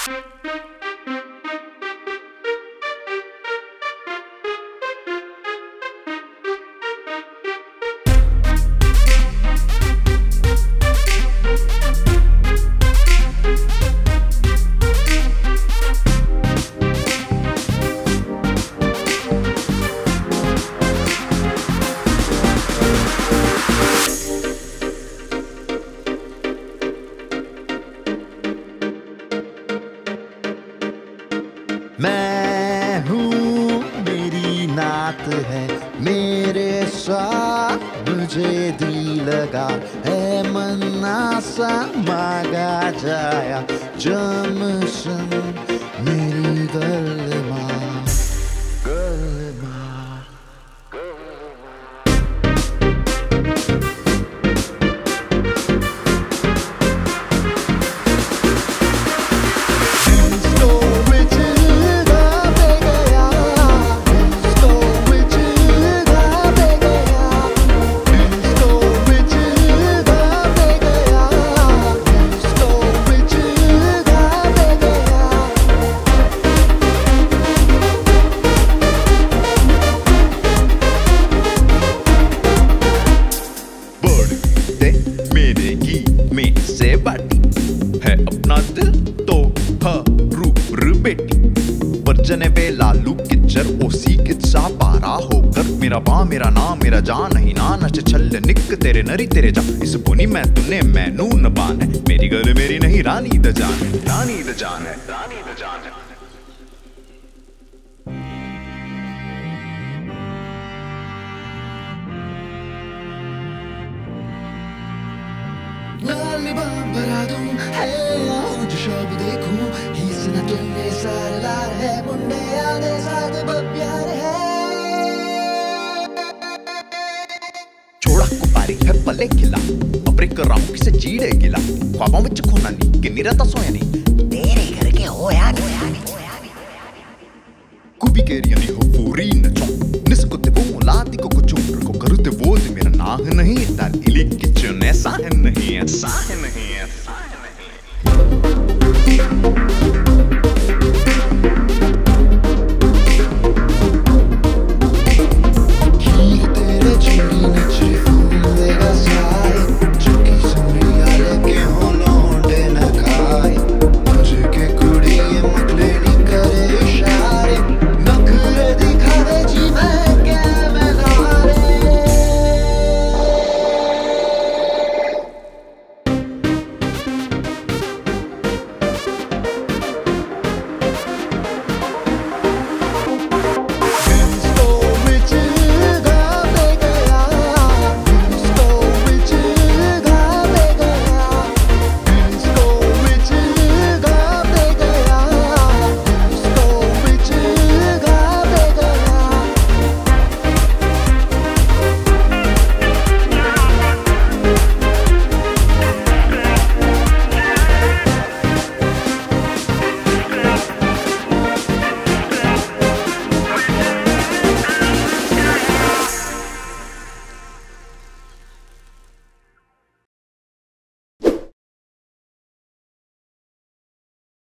मैं हूँ मेरी नात है मेरे साथ मुझे दिल लगा है मन्ना सा मांगा जाया जमशन मेरी गलमा गलमा मेरा नाम मेरा जान नहीं ना नच छल निक तेरे नरी तेरे जा इस बुनी मैं तूने मैनू न बान है मेरी गल मेरी नहीं रानी द जान है रानी द जान है रानी द जान है लाल बरा दूं है जो शब देखूं हिस न तुन्ने सारे लार है मुंडे आने साथ प्यार है है पले खिला अपने कराऊं किसे चीड़े गिला ख्वाबों में खोना नहीं कि निरता सोया नहीं तेरे घर के हो या कुबी केरी नहीं हो पूरी नचो निस्कुते वो लाती को कुछ को करुते वो मेरा नाह नहीं ताल इली किचन ऐसा है नहीं ऐसा है नहीं ऐसा है नहीं